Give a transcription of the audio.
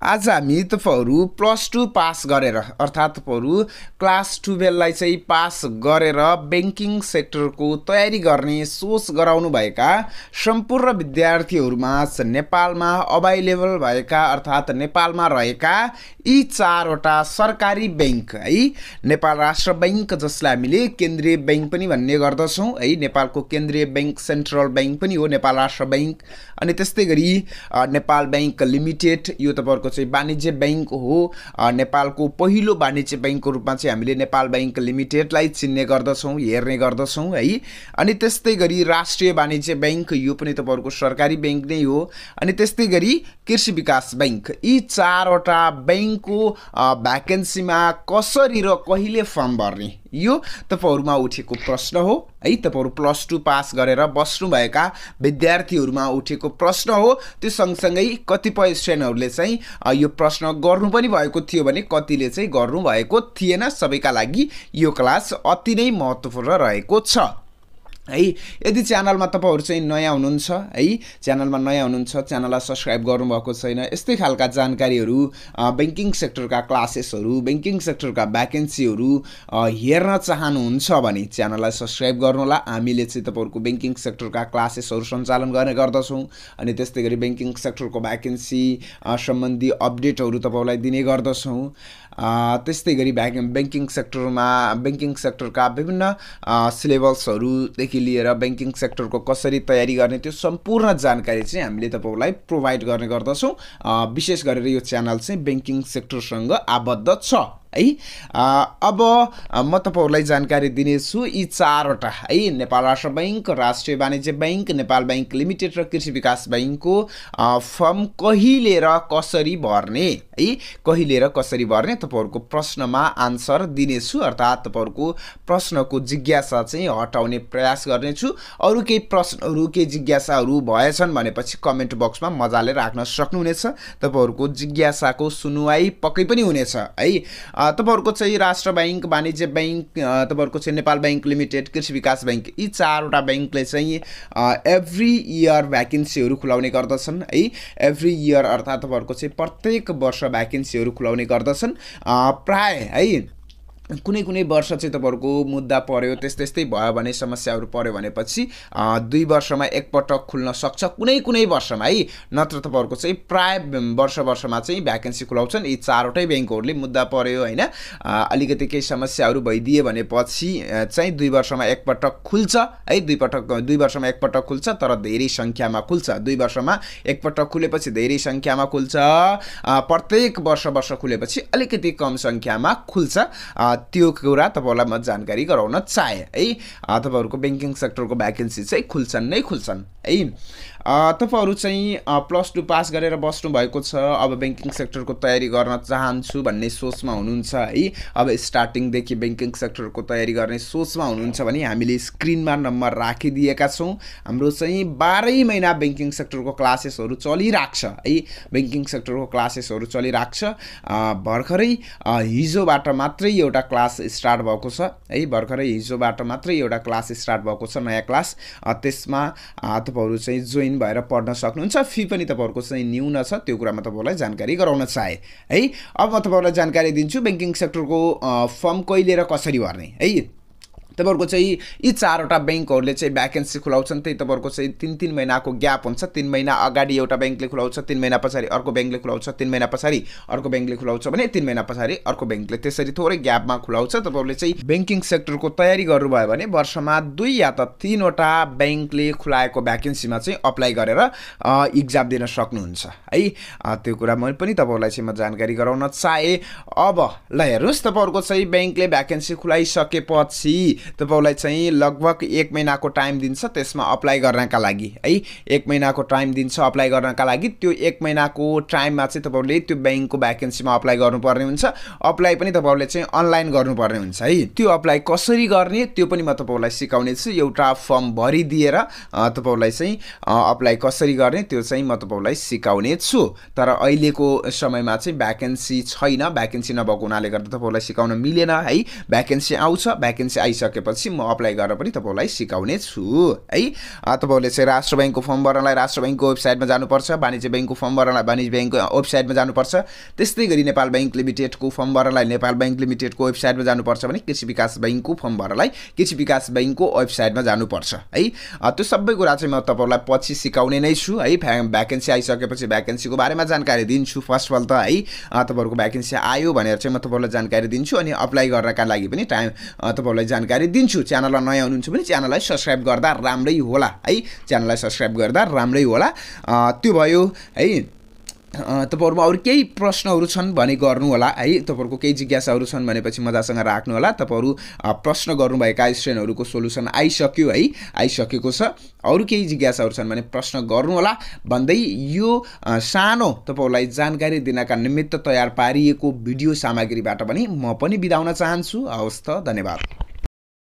आज हामी तपाईहरु +2 पास गरेर अर्थात् तपाईहरु क्लास 12 लाई चाहिँ पास गरेर बैंकिङ सेक्टरको तयारी गर्ने सोच गराउनु भएका सम्पूर्ण विद्यार्थीहरुमा नेपालमा अवेलेबल भएका अर्थात् नेपालमा रहेका यी चारवटा सरकारी बैंक है नेपाल राष्ट्र बैंक जसलाई हामीले केन्द्रीय बैंक पनि भन्ने गर्दछौं है नेपालको केन्द्रीय बैंक सेन्ट्रल बैंक पनि हो नेपाल राष्ट्र बैंक अनि त्यस्तै गरी नेपाल बैंक लिमिटेड यो तपाईहरुको चाहिँ वाणिज्य बैंक हो नेपालको पहिलो वाणिज्य बैंकको रूपमा चाहिँ हामीले नेपाल बैंक लिमिटेडलाई चिन्ने गर्दछौं हेर्ने गर्दछौं है अनि त्यस्तै गरी राष्ट्रिय वाणिज्य बैंक यो पनि तपाईहरुको सरकारी बैंक नै हो अनि त्यस्तै गरी कृषि विकास बैंक यी चारवटा बैंकको भ्याकेन्सीमा कसरी र कहिले फर्म भर्ने यो तपाईहरुमा उठेको प्रश्न हो है तपाईहरु +2 पास गरेर बस्नु भएका विद्यार्थीहरुमा उठेको प्रश्न हो त्यो सँगसँगै कतिपय स्टुडेन्टहरुले चाहिँ यो प्रश्न गर्नु पनि भएको थियो भने कतिले चाहिँ गर्नु भएको थिएन सबैका लागि यो क्लास अति नै महत्त्वपूर्ण रहेको छ है यदि च्यानलमा तपाईहरु चाहिँ नयाँ हुनुहुन्छ है च्यानलमा नयाँ हुनुहुन्छ च्यानललाई सब्स्क्राइब गर्नु भएको छैन यस्तै खालका जानकारीहरु बैंकिङ सेक्टरका क्लासेसहरु बैंकिङ सेक्टरका भ्याकेन्सीहरु हेर्न चाहनुहुन्छ भने च्यानललाई सब्स्क्राइब गर्नुहोला हामीले चाहिँ तपाईहरुको बैंकिङ सेक्टरका क्लासेसहरु सञ्चालन गर्ने गर्दछौं अनि त्यस्तै गरी बैंकिङ सेक्टरको भ्याकेन्सी सम्बन्धी अपडेटहरु तपाईहरुलाई दिने गर्दछौं त्यस्तै गरी बैंकिङ सेक्टरमा बैंकिङ सेक्टरका विभिन्न सिलेबसहरु देखि लिएर बैंकिङ सेक्टरको कसरी तयारी गर्ने त्यो सम्पूर्ण जानकारी चाहिँ हामीले तपाईहरुलाई प्रोवाइड गर्ने गर्दछौं विशेष गरेर यो च्यानल चाहिँ बैंकिङ सेक्टरसँग आबद्ध छ है अब म तपाईहरुलाई जानकारी दिनेछु यी चारवटा है नेपाल राष्ट्र बैंक राष्ट्रिय वाणिज्य बैंक नेपाल बैंक लिमिटेड र कृषि विकास बैंकको फर्म कहिले र कसरी भर्ने है कहिले र कसरी भर्ने तपाईहरुको प्रश्नमा आन्सर दिनेछु अर्थात् तपाईहरुको प्रश्नको जिज्ञासा चाहिँ हटाउने प्रयास गर्नेछु अरु केही प्रश्नहरु केही जिज्ञासाहरु भएछन् भनेपछि कमेन्ट बक्समा मजाले राख्न सक्नुहुनेछ तपाईहरुको जिज्ञासाको सुनुवाई पक्कै पनि हुनेछ है तपाईहरुको चाहिँ राष्ट्र बैंक वाणिज्य बैंक तपाईहरुको चाहिँ नेपाल बैंक लिमिटेड कृषि विकास बैंक यी चारवटा बैंकले चाहिँ एभ्री इयर भ्याकेन्सीहरु खुलाउने गर्दछन् है एभ्री इयर अर्थात् तपाईहरुको चाहिँ प्रत्येक वर्ष भ्याकेन्सीहरु खुलाउने गर्दछन् प्राय है कुनै वर्ष चाहिँ तपाईहरुको मुद्दा पर्यो त्यस्तै भयो भने समस्याहरु पर्यो भनेपछि 2 वर्षमा एकपटक खुल्न सक्छ कुनै वर्षमा है नत्र तपाईहरुको चाहिँ प्राय वर्षमा चाहिँ भ्याकेन्सी खुलाउँछन् यी चारवटै बैंकहरुले मुद्दा पर्यो हैन अलिकति केही समस्याहरु भइदिए भनेपछि चाहिँ 2 वर्षमा एकपटक खुल्छ है 2 वर्षमा एकपटक खुल्छ तर धेरै संख्यामा खुल्छ 2 वर्षमा एकपटक खुलेपछि धेरै संख्यामा खुल्छ प्रत्येक वर्ष खुलेपछि अलिकति कम संख्यामा खुल्छ त्यो कुरा तपाईहरुलाई म जानकारी गराउन चाहे है तपाईहरुको बैंकिङ सेक्टरको भ्याकेन्सी चाहिँ खुल्छन् नै खुल्छन् है तपाईहरु चाहिँ +2 पास गरेर बस्नु भएको छ अब बैंकिङ सेक्टरको तयारी गर्न चाहन्छु भन्ने सोचमा हुनुहुन्छ है अब स्टार्टिङ देखि बैंकिङ सेक्टरको तयारी गर्ने सोचमा हुनुहुन्छ भने हामीले स्क्रिनमा नम्बर राखिदिएका छौं हाम्रो चाहिँ 12 महिना बैंकिङ सेक्टरको क्लासेसहरु चलिराख्छ है बैंकिङ सेक्टरको क्लासेसहरु चलिराख्छ भर्खरै हिजोबाट मात्रै एउटा क्लास स्टार्ट भएको छ है भर्खरै हिजोबाट मात्रै एउटा क्लास स्टार्ट भएको छ नयाँ क्लास त्यसमा तपाईहरु चाहिँ जोइन भएर पढ्न सक्नुहुन्छ फी पनि तपाईहरुको चाहिँ न्यून छ त्यो कुरामा तपाईहरुलाई जानकारी गराउन चाहे है अब म तपाईहरुलाई जानकारी दिन्छु बैंकिङ सेक्टरको फर्म कहिले र कसरी भर्ने है तपाईहरुको चाहिँ यी चारवटा बैंकहरुले चाहिँ भ्याकेन्सी खुलाउँछन् त्यही तपाईहरुको चाहिँ 3 महिनाको ग्याप हुन्छ 3 महिना अगाडि एउटा बैंकले खुलाउँछ 3 महिना पछाडी अर्को बैंकले खुलाउँछ 3 महिना पछाडी अर्को बैंकले खुलाउँछ भने 3 महिना पछाडी अर्को बैंकले त्यसरी थोरै ग्यापमा खुलाउँछ तपाईहरुले चाहिँ बैंकिङ सेक्टरको तयारी गर्नुभयो भने वर्षमा 2 या त 3 वटा बैंकले खुलाएको भ्याकेन्सीमा चाहिँ अप्लाई गरेर एक्जाम दिन सक्नुहुन्छ है त्यो कुरा मैले पनि तपाईहरुलाई चाहिँ म जानकारी गराउन चाहे अब ल हेर्नुस् तपाईहरुको चाहिँ बैंकले भ्याकेन्सी खुलाइसकेपछि तपाईहरुलाई चाहिँ लगभग 1 महिनाको टाइम दिन्छ त्यसमा अप्लाई गर्नका लागि है 1 महिनाको टाइम दिन्छ अप्लाई गर्नका लागि त्यो 1 महिनाको टाइममा चाहिँ तपाईहरुले त्यो बैंकको भ्याकेन्सीमा अप्लाई गर्नुपर्ने हुन्छ अप्लाई पनि तपाईहरुले चाहिँ अनलाइन गर्नुपर्ने हुन्छ है त्यो अप्लाई कसरी गर्ने त्यो पनि म तपाईहरुलाई सिकाउने छु एउटा फर्म भरिदिएर तपाईहरुलाई चाहिँ अप्लाई कसरी गर्ने त्यो चाहिँ म तपाईहरुलाई सिकाउने छु तर अहिलेको समयमा चाहिँ भ्याकेन्सी छैन भ्याकेन्सी नभएको हुनाले गर्दा तपाईहरुलाई सिकाउन मिलेन है भ्याकेन्सी आउँछ भ्याकेन्सी आइसके आइसकेपछि म अप्लाई गरेर पनि तपाईहरुलाई सिकाउने छु है। तपाईहरुले चाहिँ राष्ट्र बैंकको फर्म भर्नलाई राष्ट्र बैंकको वेबसाइटमा जानुपर्छ, वाणिज्य बैंकको फर्म भर्नलाई वाणिज्य बैंकको वेबसाइटमा जानुपर्छ, त्यस्तै गरी नेपाल बैंक लिमिटेडको फर्म भर्नलाई नेपाल बैंक लिमिटेडको वेबसाइटमा जानुपर्छ भने कृषि विकास बैंकको फर्म भर्नलाई कृषि विकास बैंकको वेबसाइटमा जानुपर्छ है। त्यो सबै कुरा चाहिँ म तपाईहरुलाई पछि सिकाउने नै छु है। भ्याकेन्सी आइसकेपछि भ्याकेन्सीको बारेमा जानकारी दिन्छु फर्स्ट अफ अल त है। तपाईहरुको भ्याकेन्सी आयो भनेर चाहिँ म तपाईहरुलाई जानकारी दिन्छु अनि अप्लाई गर्नका लागि पनि तपाईहरुलाई जानकारी दिन्छु। च्यानलमा नयाँ हुनुहुन्छ भने च्यानललाई सब्स्क्राइब गर्दा राम्रै होला है, च्यानललाई सब्स्क्राइब गर्दा राम्रै होला। त्यो भयो है। तपाईहरुमा अरु केही प्रश्नहरु छन् भने गर्नु होला है। तपाईहरुको केही जिज्ञासाहरु छन् भनेपछि मजासँग राख्नु होला। तपाईहरु प्रश्न गर्नुभएका स्टुडेन्टहरुको सोलुसन आइसक्यो है, आइसकेको छ। अरु केही जिज्ञासाहरु छन् भने प्रश्न गर्नु होला भन्दै यो सानो तपाईहरुलाई जानकारी दिनका निमित्त तयार पारिएको भिडियो सामग्रीबाट पनि म पनि बिदा हुन चाहन्छु। हवस् त, धन्यवाद।